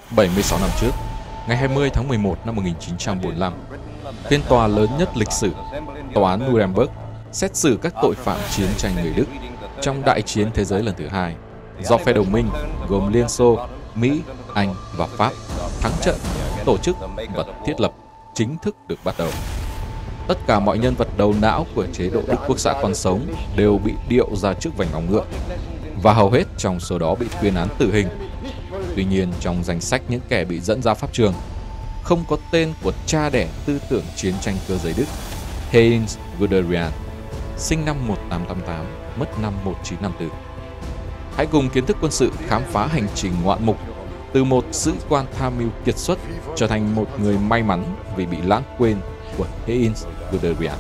76 năm trước, ngày 20 tháng 11 năm 1945, phiên tòa lớn nhất lịch sử, Tòa án Nuremberg, xét xử các tội phạm chiến tranh người Đức trong Đại chiến Thế giới lần thứ hai, do phe đồng minh gồm Liên Xô, Mỹ, Anh và Pháp thắng trận, tổ chức và thiết lập chính thức được bắt đầu. Tất cả mọi nhân vật đầu não của chế độ Đức Quốc xã còn sống đều bị điệu ra trước vành móng ngựa, và hầu hết trong số đó bị tuyên án tử hình. Tuy nhiên, trong danh sách những kẻ bị dẫn ra pháp trường, không có tên của cha đẻ tư tưởng chiến tranh cơ giới Đức, Heinz Guderian, sinh năm 1888, mất năm 1954. Hãy cùng kiến thức quân sự khám phá hành trình ngoạn mục từ một sĩ quan tham mưu kiệt xuất trở thành một người may mắn vì bị lãng quên của Heinz Guderian.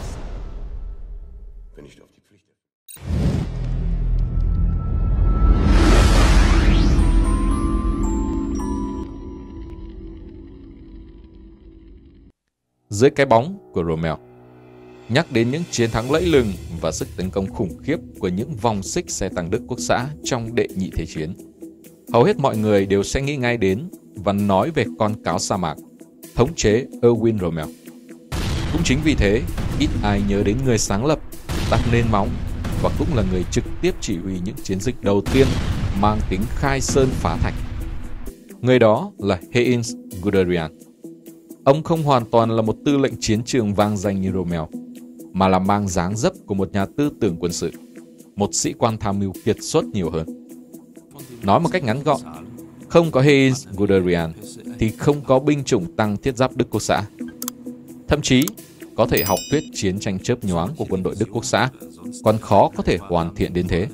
Dưới cái bóng của Rommel. Nhắc đến những chiến thắng lẫy lừng và sức tấn công khủng khiếp của những vòng xích xe tăng Đức Quốc xã trong Đệ Nhị Thế Chiến, hầu hết mọi người đều sẽ nghĩ ngay đến và nói về con cáo sa mạc, thống chế Erwin Rommel. Cũng chính vì thế, ít ai nhớ đến người sáng lập, đặt nền móng và cũng là người trực tiếp chỉ huy những chiến dịch đầu tiên mang tính khai sơn phá thạch. Người đó là Heinz Guderian. Ông không hoàn toàn là một tư lệnh chiến trường vang danh như Rommel, mà là mang dáng dấp của một nhà tư tưởng quân sự, một sĩ quan tham mưu kiệt xuất nhiều hơn. Nói một cách ngắn gọn, không có Heinz Guderian thì không có binh chủng tăng thiết giáp Đức Quốc xã. Thậm chí, có thể học thuyết chiến tranh chớp nhoáng của quân đội Đức Quốc xã, còn khó có thể hoàn thiện đến thế.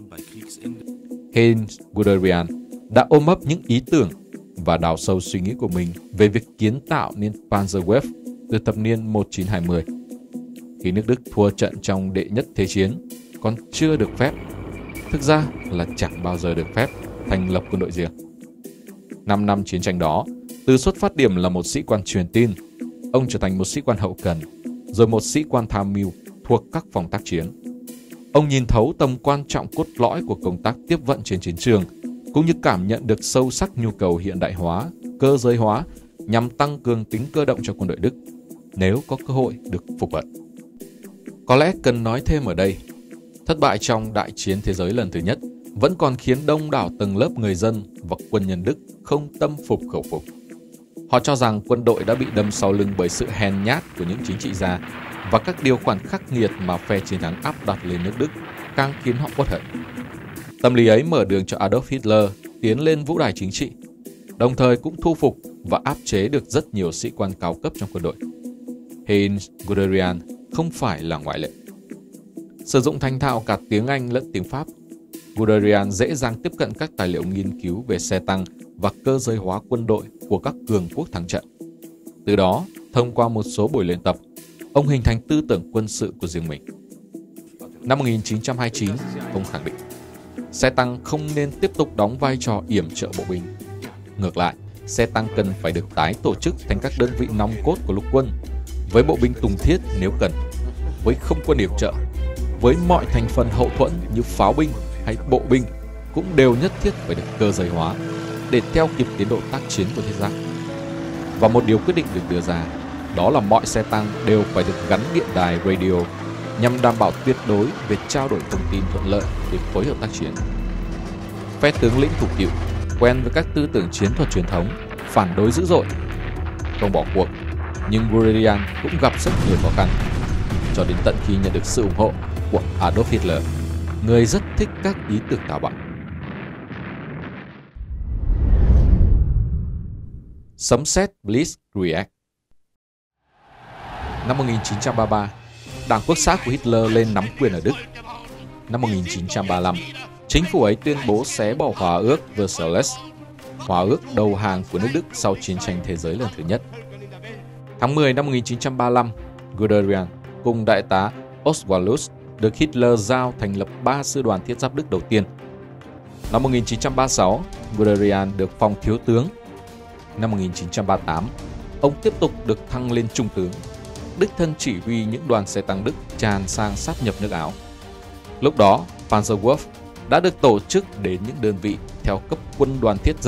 Heinz Guderian đã ôm ấp những ý tưởng và đào sâu suy nghĩ của mình về việc kiến tạo nên Panzerwaffe từ thập niên 1920. Khi nước Đức thua trận trong Đệ Nhất Thế Chiến, còn chưa được phép, thực ra là chẳng bao giờ được phép, thành lập quân đội riêng. 5 năm chiến tranh đó, từ xuất phát điểm là một sĩ quan truyền tin, ông trở thành một sĩ quan hậu cần, rồi một sĩ quan tham mưu thuộc các phòng tác chiến. Ông nhìn thấu tầm quan trọng cốt lõi của công tác tiếp vận trên chiến trường, cũng như cảm nhận được sâu sắc nhu cầu hiện đại hóa, cơ giới hóa nhằm tăng cường tính cơ động cho quân đội Đức, nếu có cơ hội được phục vận. Có lẽ cần nói thêm ở đây, thất bại trong Đại chiến Thế giới lần thứ nhất vẫn còn khiến đông đảo tầng lớp người dân và quân nhân Đức không tâm phục khẩu phục. Họ cho rằng quân đội đã bị đâm sau lưng bởi sự hèn nhát của những chính trị gia và các điều khoản khắc nghiệt mà phe chiến thắng áp đặt lên nước Đức càng khiến họ uất hận. Tâm lý ấy mở đường cho Adolf Hitler tiến lên vũ đài chính trị, đồng thời cũng thu phục và áp chế được rất nhiều sĩ quan cao cấp trong quân đội. Heinz Guderian không phải là ngoại lệ. Sử dụng thành thạo cả tiếng Anh lẫn tiếng Pháp, Guderian dễ dàng tiếp cận các tài liệu nghiên cứu về xe tăng và cơ giới hóa quân đội của các cường quốc thắng trận. Từ đó, thông qua một số buổi luyện tập, ông hình thành tư tưởng quân sự của riêng mình. Năm 1929, ông khẳng định xe tăng không nên tiếp tục đóng vai trò yểm trợ bộ binh. Ngược lại, xe tăng cần phải được tái tổ chức thành các đơn vị nòng cốt của lục quân, với bộ binh tùng thiết nếu cần, với không quân yểm trợ, với mọi thành phần hậu thuẫn như pháo binh hay bộ binh cũng đều nhất thiết phải được cơ giới hóa để theo kịp tiến độ tác chiến của thiết giáp. Và một điều quyết định được đưa ra, đó là mọi xe tăng đều phải được gắn điện đài radio nhằm đảm bảo tuyệt đối về trao đổi thông tin thuận lợi để phối hợp tác chiến. Phe tướng lĩnh thủ cựu quen với các tư tưởng chiến thuật truyền thống, phản đối dữ dội, không bỏ cuộc, nhưng Guderian cũng gặp rất nhiều khó khăn, cho đến tận khi nhận được sự ủng hộ của Adolf Hitler, người rất thích các ý tưởng táo bạo. Sấm sét Blitzkrieg. Năm 1933, Đảng Quốc xã của Hitler lên nắm quyền ở Đức. Năm 1935, chính phủ ấy tuyên bố xé bỏ Hòa ước Versailles, Hòa ước đầu hàng của nước Đức sau chiến tranh thế giới lần thứ nhất. Tháng 10 năm 1935, Guderian cùng đại tá Oswald được Hitler giao thành lập 3 sư đoàn thiết giáp Đức đầu tiên. Năm 1936, Guderian được phong thiếu tướng. Năm 1938, ông tiếp tục được thăng lên trung tướng, đích thân chỉ huy những đoàn xe tăng Đức tràn sang sáp nhập nước Áo. Lúc đó, Panzerwaffe đã được tổ chức đến những đơn vị theo cấp quân đoàn thiết giáp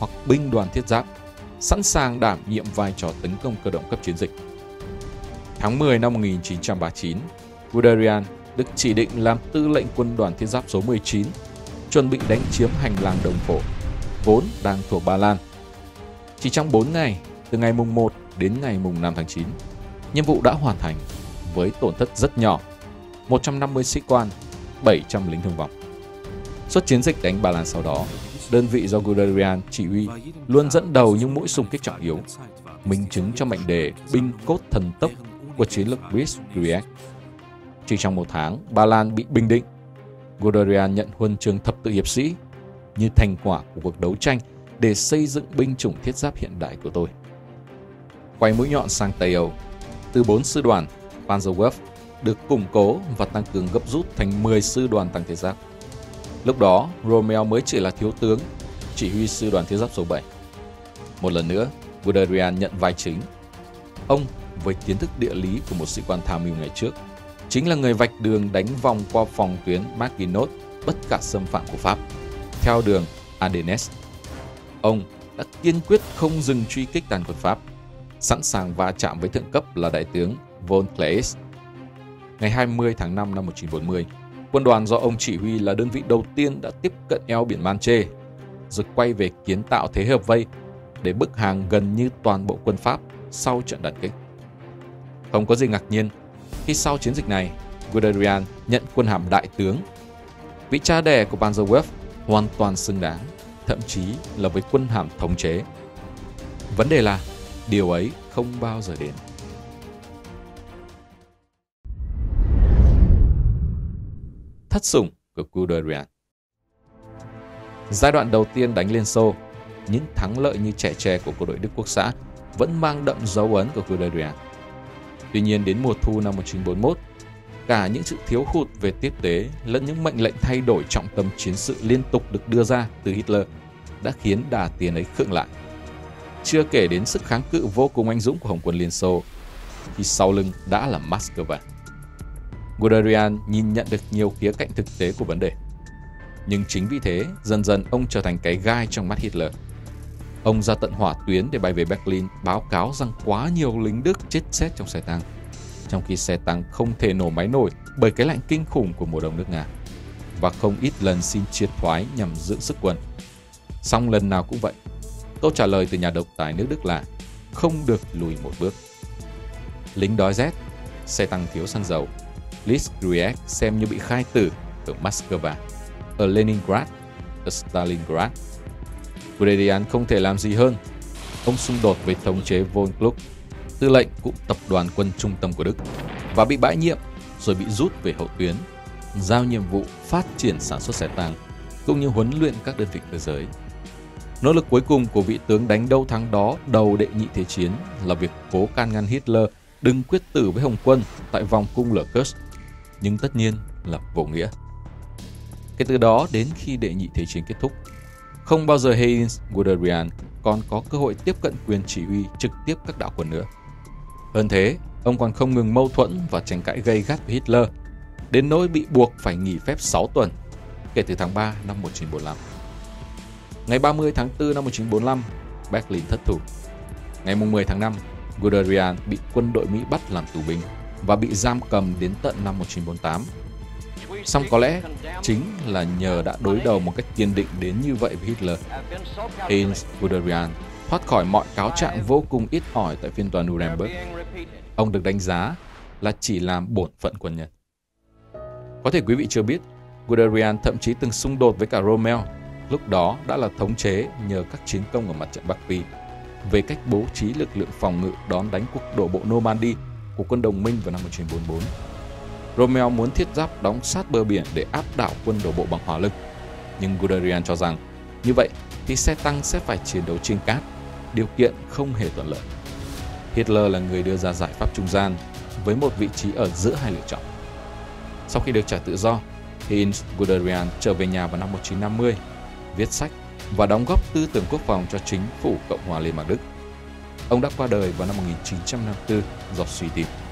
hoặc binh đoàn thiết giáp, sẵn sàng đảm nhiệm vai trò tấn công cơ động cấp chiến dịch. Tháng 10 năm 1939, Guderian được chỉ định làm tư lệnh quân đoàn thiết giáp số 19, chuẩn bị đánh chiếm hành lang Đông Phổ, vốn đang thuộc Ba Lan. Chỉ trong 4 ngày, từ ngày mùng 1 đến ngày mùng 5 tháng 9, nhiệm vụ đã hoàn thành với tổn thất rất nhỏ, 150 sĩ quan, 700 lính thương vong. Suốt chiến dịch đánh Ba Lan sau đó, đơn vị do Guderian chỉ huy luôn dẫn đầu những mũi xung kích trọng yếu, minh chứng cho mệnh đề binh cốt thần tốc của chiến lược Blitzkrieg. Chỉ trong 1 tháng, Ba Lan bị bình định. Guderian nhận huân chương thập tự hiệp sĩ như thành quả của cuộc đấu tranh để xây dựng binh chủng thiết giáp hiện đại của tôi. Quay mũi nhọn sang Tây Âu, từ 4 sư đoàn Panzerwerft được củng cố và tăng cường gấp rút thành 10 sư đoàn tăng thiết giáp. Lúc đó, Rommel mới chỉ là thiếu tướng, chỉ huy sư đoàn thiết giáp số 7. Một lần nữa, Guderian nhận vai chính. Ông, với kiến thức địa lý của một sĩ quan tham mưu ngày trước, chính là người vạch đường đánh vòng qua phòng tuyến Maginot bất khả xâm phạm của Pháp, theo đường Ardennes. Ông đã kiên quyết không dừng truy kích tàn quân Pháp, sẵn sàng va chạm với thượng cấp là đại tướng von Kleist. Ngày 20 tháng 5 năm 1940, quân đoàn do ông chỉ huy là đơn vị đầu tiên đã tiếp cận eo biển Manche, rồi quay về kiến tạo thế hợp vây để bức hàng gần như toàn bộ quân Pháp sau trận đột kích. Không có gì ngạc nhiên khi sau chiến dịch này, Guderian nhận quân hàm đại tướng. Vị cha đẻ của Panzerwerft hoàn toàn xứng đáng, thậm chí là với quân hàm thống chế. Vấn đề là điều ấy không bao giờ đến. Thất sủng của Guderian. Giai đoạn đầu tiên đánh Liên Xô, những thắng lợi như chẻ tre của quân đội Đức Quốc xã vẫn mang đậm dấu ấn của Guderian. Tuy nhiên đến mùa thu năm 1941, cả những sự thiếu hụt về tiếp tế lẫn những mệnh lệnh thay đổi trọng tâm chiến sự liên tục được đưa ra từ Hitler đã khiến đà tiến ấy khựng lại. Chưa kể đến sức kháng cự vô cùng anh dũng của Hồng quân Liên Xô, thì sau lưng đã là Moscow. Guderian nhìn nhận được nhiều khía cạnh thực tế của vấn đề. Nhưng chính vì thế, dần dần ông trở thành cái gai trong mắt Hitler. Ông ra tận hỏa tuyến để bay về Berlin báo cáo rằng quá nhiều lính Đức chết rét trong xe tăng, trong khi xe tăng không thể nổ máy nổi bởi cái lạnh kinh khủng của mùa đông nước Nga, và không ít lần xin triệt thoái nhằm giữ sức quân. Song lần nào cũng vậy, câu trả lời từ nhà độc tài nước Đức là không được lùi một bước. Lính đói rét, xe tăng thiếu xăng dầu, Blitzkrieg xem như bị khai tử ở Moscow, ở Leningrad, ở Stalingrad. Guderian không thể làm gì hơn. Ông xung đột với thống chế von Kluck, tư lệnh cụm tập đoàn quân trung tâm của Đức, và bị bãi nhiệm rồi bị rút về hậu tuyến, giao nhiệm vụ phát triển sản xuất xe tăng cũng như huấn luyện các đơn vị cơ giới. Nỗ lực cuối cùng của vị tướng đánh đâu thắng đó đầu đệ nhị thế chiến là việc cố can ngăn Hitler đừng quyết tử với Hồng quân tại vòng cung lửa Kursk, nhưng tất nhiên là vô nghĩa. Kể từ đó đến khi đệ nhị thế chiến kết thúc, không bao giờ Heinz Guderian còn có cơ hội tiếp cận quyền chỉ huy trực tiếp các đạo quân nữa. Hơn thế, ông còn không ngừng mâu thuẫn và tranh cãi gay gắt với Hitler, đến nỗi bị buộc phải nghỉ phép 6 tuần kể từ tháng 3 năm 1945. Ngày 30 tháng 4 năm 1945, Berlin thất thủ. Ngày 10 tháng 5, Guderian bị quân đội Mỹ bắt làm tù binh và bị giam cầm đến tận năm 1948. Song có lẽ chính là nhờ đã đối đầu một cách kiên định đến như vậy với Hitler, Heinz Guderian thoát khỏi mọi cáo trạng vô cùng ít ỏi tại phiên tòa Nuremberg. Ông được đánh giá là chỉ làm bổn phận quân nhân. Có thể quý vị chưa biết, Guderian thậm chí từng xung đột với cả Rommel, lúc đó đã là thống chế nhờ các chiến công ở mặt trận Bắc Phi, về cách bố trí lực lượng phòng ngự đón đánh cuộc đổ bộ Normandy của quân đồng minh vào năm 1944. Rommel muốn thiết giáp đóng sát bờ biển để áp đảo quân đổ bộ bằng hỏa lực, nhưng Guderian cho rằng như vậy thì xe tăng sẽ phải chiến đấu trên cát, điều kiện không hề thuận lợi. Hitler là người đưa ra giải pháp trung gian với một vị trí ở giữa hai lựa chọn. Sau khi được trả tự do, Heinz Guderian trở về nhà vào năm 1950, viết sách và đóng góp tư tưởng quốc phòng cho chính phủ Cộng hòa Liên bang Đức. Ông đã qua đời vào năm 1954 do suy tim.